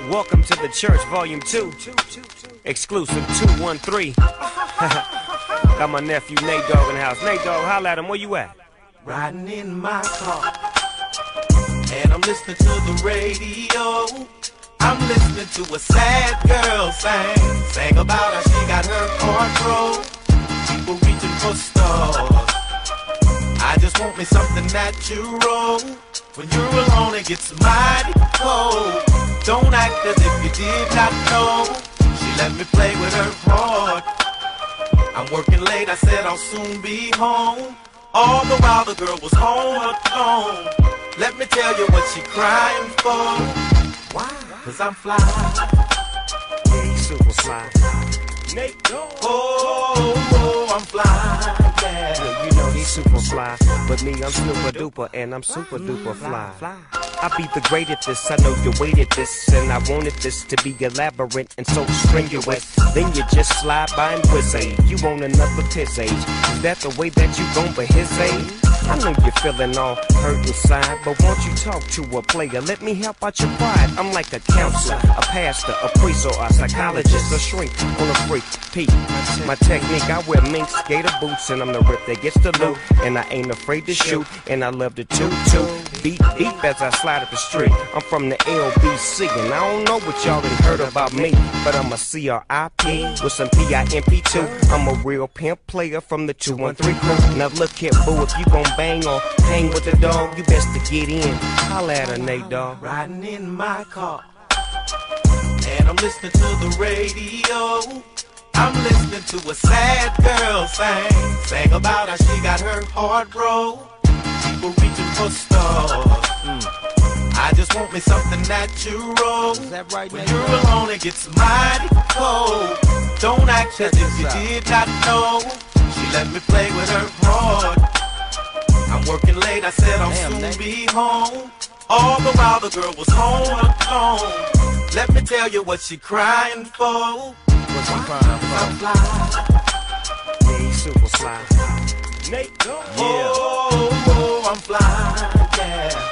Welcome to the church, volume 2. Exclusive 213. Got my nephew Nate Dogg in the house. Nate Dogg, holla at him, where you at? Riding in my car, and I'm listening to the radio. I'm listening to a sad girl sing about how she got her heart broke. People reaching for stars. I just want me something natural. When you're alone it gets mighty cold. Don't act as if you did not know. She let me play with her heart. I'm working late, I said I'll soon be home. All the while the girl was home alone. Let me tell you what she crying for. Why? Cause I'm fly. Yeah, he's super fly. Nate Dogg. Oh, I'm fly, Yeah, you know he's super fly. But me, I'm super duper, and I'm super duper fly. I be the great at this, I know you waited this, and I wanted this to be elaborate and so strenuous. Then you just slide by and whiz you want another piss age. Is that the way that you gon' be his age? I know you're feeling all hurt inside, but won't you talk to a player? Let me help out your pride. I'm like a counselor, a pastor, a priest, or a psychologist, a shrink on a freak. Peep, my technique, I wear mink skater boots, and I'm the rip that gets the loot. And I ain't afraid to shoot, and I love to toot. Beat deep as I slide up the street. I'm from the LBC, and I don't know what y'all done heard about me, but I'm a CRIP with some PIMP too. I'm a real pimp player from the 213 crew. Now look here, boo, if you gon' bang or hang with the dog, you best to get in. Holla at her, Nate Dogg. riding in my car, and I'm listening to the radio. I'm listening to a sad girl sing about how she got her heart broke. People reaching for stars. I just want me something natural. Is that right, when Nate you're Dogg? alone it gets mighty cold. Don't act as if you did not know. She let me play with her heart. I'm working late, I said I'll soon be home. All the while the girl was home alone. Let me tell you what she crying for. What's he crying for? I'm fly. Yeah, he's super fly. Nate Dogg. Oh, I'm fly, yeah.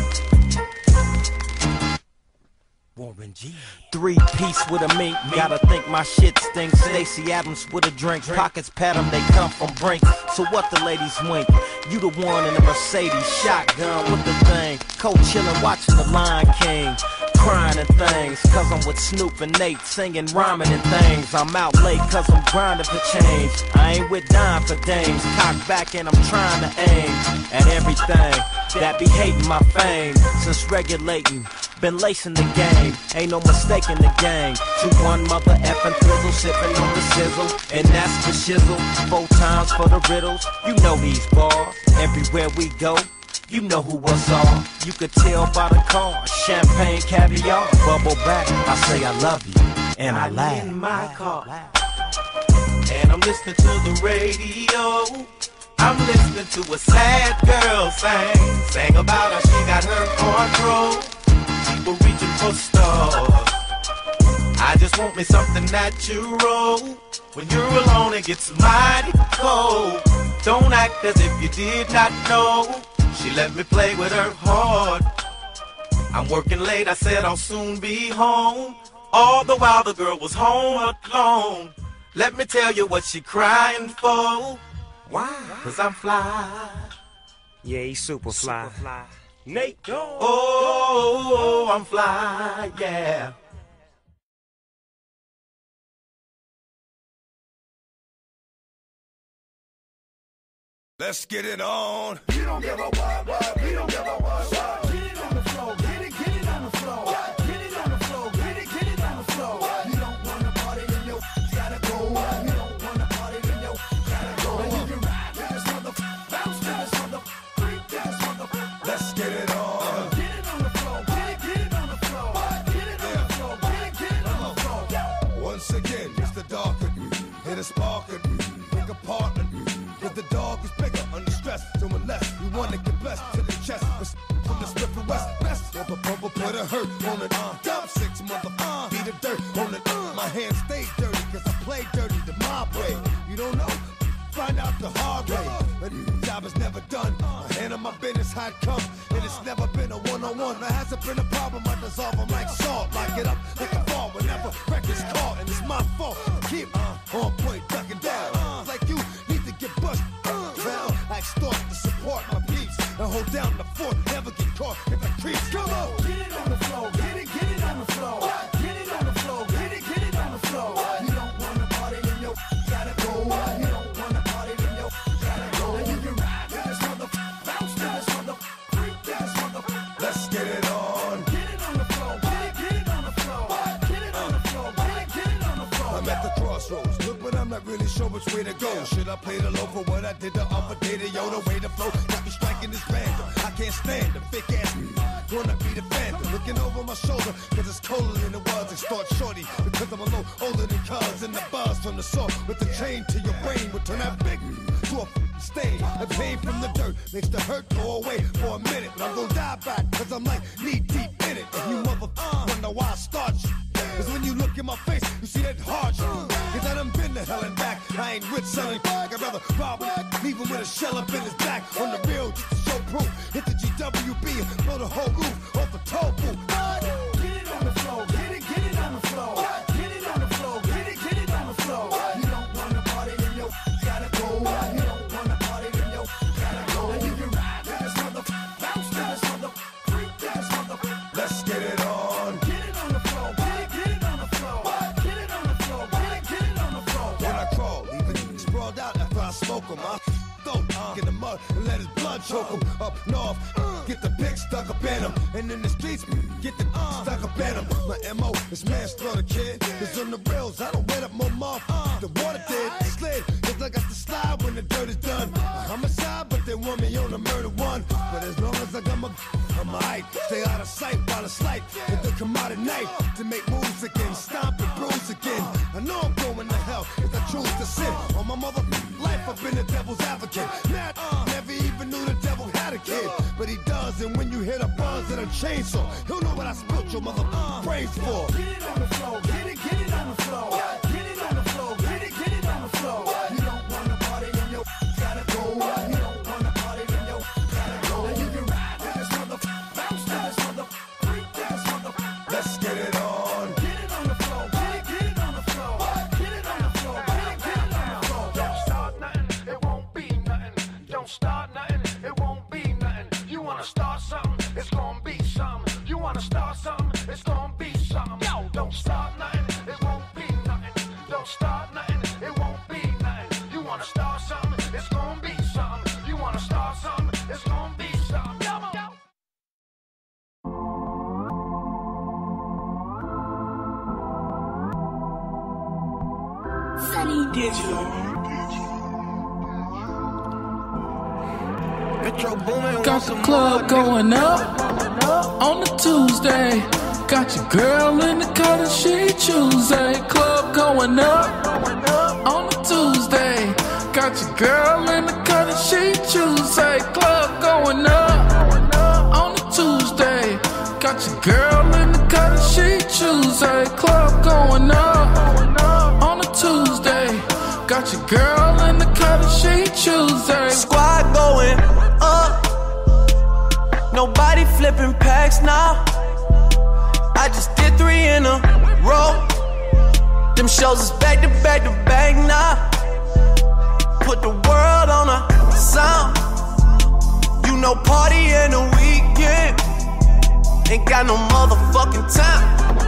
Warren G. 3-piece with a mink, gotta think my shit stinks. Stacey Adams with a drink, pockets pat 'em, they come from Brink. So what the ladies wink? You the one in the Mercedes, shotgun with the thing. Co-chillin', watching the Lion King. Crying and things, cause I'm with Snoop and Nate, singing, rhyming and things. I'm out late cause I'm grinding for change. I ain't with dime for dames, cock back and I'm trying to aim at everything that be hating my fame. Since regulating, been lacing the game, ain't no mistake in the game. 2-1 mother effing thrizzle, sipping on the sizzle, and that's the shizzle. 4 times for the riddles, you know these bars. Everywhere we go, you know who was all. You could tell by the car, champagne, caviar, bubble back. I say I love you, and I laugh. in my car, and I'm listening to the radio. I'm listening to a sad girl sing about how she got her heart broke. People reaching for stars. I just want me something natural. When you're alone it gets mighty cold. Don't act as if you did not know. She let me play with her heart. I'm working late, I said I'll soon be home. All the while the girl was home alone. Let me tell you what she crying for. Why? Cause I'm fly. Yeah, he's super fly. Nate Dogg. Oh, I'm fly, yeah. Let's get it on. You don't give a what, we don't give a what. Get it on the floor, get it on the floor. Get it on the floor, get it on the floor. You don't wanna party, then you gotta go. You don't wanna party, then you gotta go. And you can ride to this mother, bounce to this mother, freak to this mother. Let's get it on. Get it on the floor, get it on the floor. Get it on the floor, get it on the floor. Once again, it's the darker. Hit a sparker. Big apartment. But the dog is bigger under stress. So unless you wanna get blessed to the chest, from the strip of west, best. Bumper, put a hurt on it. Dump 6 mother, beat the dirt on it. My hands stay dirty, cause I play dirty the mob way. You don't know? find out the hard way. But the job is never done. I handle my business how it comes, and it's never been a one-on-one. There hasn't been a problem, I dissolve them like salt. Lock it up, like a fall whenever record's caught, and it's my fault. Keep on point, ducking down. Like you need to get busted. I extort to support my peeps and hold down the fort. Never get caught if I creep. Come on, Get it on the floor, get it on the floor. Get it on the floor, get it on the floor. You don't wanna party, then you gotta go. You don't wanna party, then you gotta go. And you can ride to this mother, bounce to this mother, freak to this mother. let's get it on. Get it on the floor, get it on the floor. Get it on the floor, get it on the floor. I'm at the crossroads. Look, but I'm not really sure which way to go. Should I play the low for what I did the other day? Yo, the way to flow got me striking this random. I can't stand the fake ass. Gonna be the phantom. Looking over my shoulder, cause it's colder than it was. And start shorty because I'm a little older than cuz. And the buzz from the salt with the chain to your brain will turn that big to a stain. The pain from the dirt makes the hurt go away for a minute. But I'm gonna die back cause I'm like knee deep in it. And you motherfuckers wonder why I start shit. Cause when you look in my face, you see that hard shit. Cause I done been to hell and back. I ain't rich selling back. I'd rather rob him, leave him with a shell up in his back. On the real, just to show proof. Hit the GWB and blow the whole roof off the toll booth. Get it on the floor, get it on the floor. Get it on the floor, get it on the floor. You don't wanna party, then you gotta go. You don't wanna party, then you gotta go. And you can ride to this mother, bounce to this mother, freak to this mother. Let's get it on. Get it on the floor, get it on the floor. Get it on the floor, get it on the floor. When I crawl, leaving sprawled out after I smoke him. I throw in the mud and let his blood choke him. Up north, get the pig stuck up in him. And in the streets, get the stuck up in him. My MO is manslaughter, kid. Cause on the rails, I don't wet up more mouth. The water did slid, cause I got to slide when the dirt is done. A homicide, but they want me on a murder one. But as long as I got my on my height, stay out of sight while the slight. If they come out at night to make moves again, stomp and bruise again. I know I'm going to hell if I choose to sin. On my mother life, I've been the devil's advocate. Matt never even knew the devil had a kid, but he does. And when you hit a buzz and a chainsaw, he'll know what I spilt your mother brains for. Get it on the floor, get it on the floor. Get it on the floor, get it on the floor. You don't wanna party, then you gotta go. You don't wanna party, then you gotta go. And you can ride to this mother, bounce to this mother, freak to this mother. Let's get it on. Get it on the floor, get it on the floor. Get it on the floor, get it on the floor. Don't start nothing, it won't be nothing. Don't start nothing, it won't be nothing. You wanna start something, it's gonna be something. You wanna start something, it's gonna be something. Yo, don't start nothing, it won't be nothing. Don't start nothing, it won't be nothing. You wanna start something, it's gonna be something. You wanna start something, it's gonna be something. Yo, yo. Sunny Digital. Got the club going up on the Tuesday. Got your girl in the cut and she Tuesday. Club going up on the Tuesday. Got your girl in the cut and she Tuesday. Club going up on the Tuesday. Got your girl in the cut and she Tuesday. Club going up on a Tuesday. Got your girl in the cut and she Tuesday. Squad going up. Nobody flipping packs now. I just did 3 in a row. Them shows is back to back to back now. Put the world on a sound. You know party in the weekend. Ain't got no motherfucking time.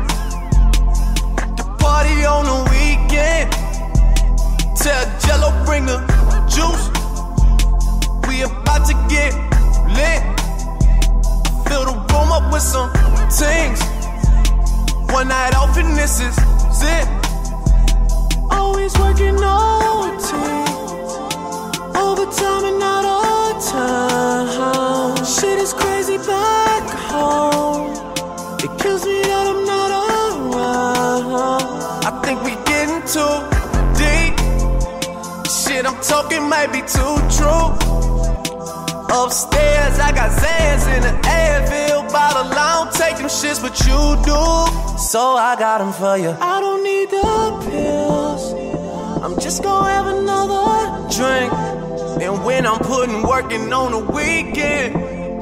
The party on the weekend. Tell Jello bring the juice. We about to get lit. Fill the room up with some things. One night off and this is it. Always working OT. Overtime and not all time. Shit is crazy back home. It kills me that I'm not around. I think we getting too deep. Shit I'm talking might be too true. Upstairs I got Zans in the Advil bottle. I don't take them shits, but you do. So I got them for you. I don't need the pills. I'm just gonna have another drink. And when I'm putting working on the weekend,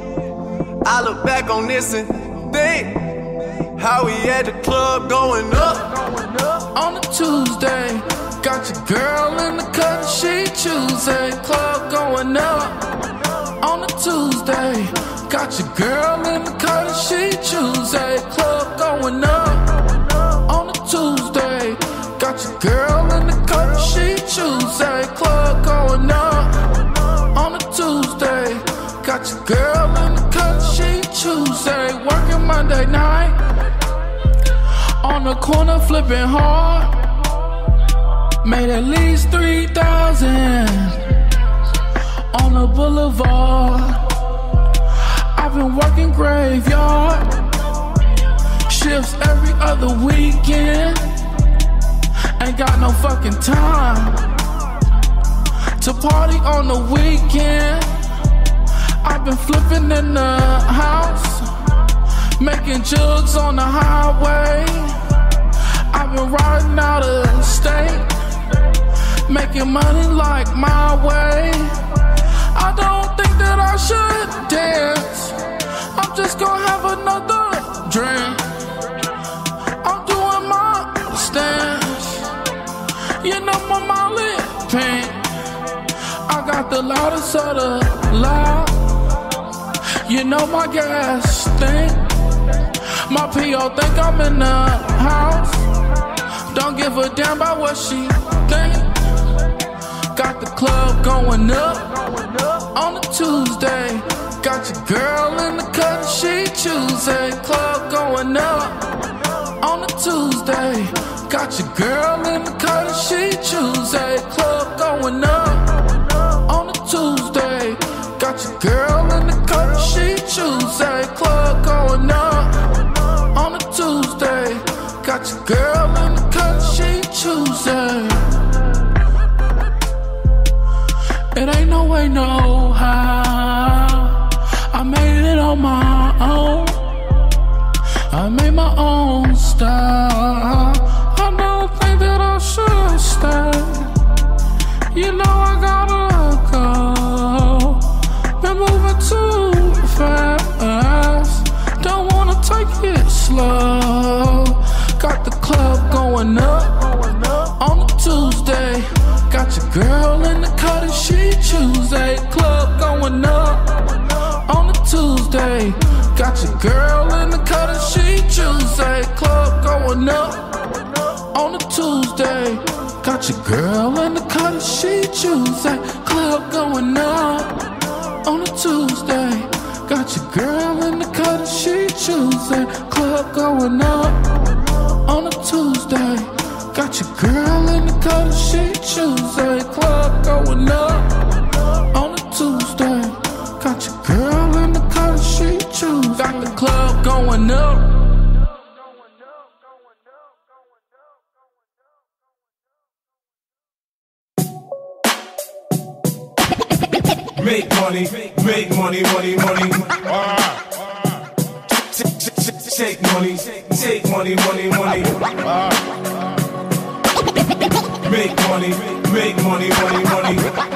I look back on this and think how we at the club going up. On a Tuesday, got your girl in the cut, she Tuesday, club going up. On a Tuesday, got your girl in the cut, she Tuesday, club going up. On a Tuesday, got your girl in the cut, she Tuesday, club going up. On a Tuesday, got your girl in the cut, she Tuesday, working Monday night. On the corner flipping hard, made at least 3,000 on the boulevard. I've been working graveyard shifts every other weekend. Ain't got no fucking time to party on the weekend. I've been flipping in the house, making jugs on the highway. I've been riding out of state, making money like my way. I don't think that I should dance, I'm just gonna have another drink. I'm doing my stance, you know my Molly pink. I got the loudest of the loud, you know my gas stink. My P.O. think I'm in the house, don't give a damn about what she think. Got the club going up on a Tuesday. Got your girl in the cut, she Tuesday. Club going up on a Tuesday. Got your girl in the cut, she Tuesday. Club going up on a Tuesday. Got your girl in the cut, she Tuesday. Club going up on a Tuesday. Got your girl in the cut, she Tuesday. It ain't no way, no how, I made it on my own. I made my own style. I don't think that I should stay. You know I gotta go. Been moving too fast, don't wanna take it slow. Got the club going up on a Tuesday. Got your girl in the cut and she Tuesday. Club going up on a Tuesday. Got your girl in the cut and she Tuesday. Club going up on a Tuesday. Got your girl in the cut and she Tuesday. Club going up on a Tuesday. Got your girl in the cut and she Tuesday. Club going up on a Tuesday. Got your girl in the cut and she Tuesday. Club going up on a Tuesday. Got your girl in the cut and she Tuesday. Got the club going up. Make money, make money, money, money. Take money, take money, money, money. Make money, make money, money, money.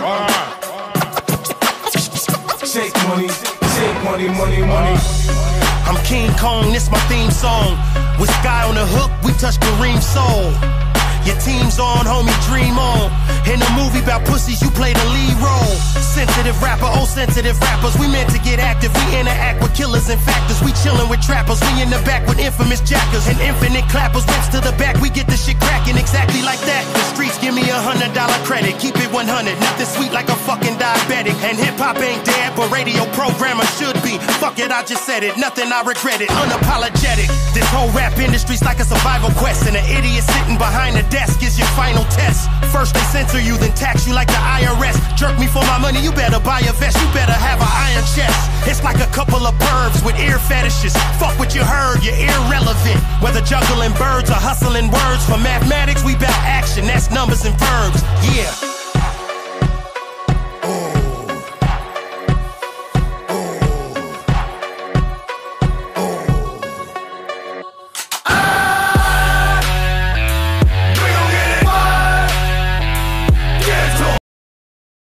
Take money, take money, money, money. I'm King Kong, this my theme song. With Sky on the hook, we touch Kareem's soul. Your team's on, homie, dream on. In a movie about pussies, you play the lead role. Sensitive rapper, oh sensitive rappers. We meant to get active, we interact with killers and factors. We chillin' with trappers, we in the back with infamous jackers and infinite clappers. Whips to the back, we get the shit cracking exactly like that. The streets give me $100 credit, keep it 100. Nothing sweet like a fucking diabetic. And hip hop ain't dead, but radio programmer should be. Fuck it, I just said it, nothing I regret it. Unapologetic. This whole rap industry's like a survival quest, and an idiot sitting behind the desk is your final test. First they censor you, then tax you like the IRS. Jerk me for my money, you better buy a vest, you better have an iron chest. It's like a couple of pervs with ear fetishes. Fuck what you heard, you're irrelevant. Whether juggling birds or hustling words, for mathematics we bout action, that's numbers and verbs. Yeah.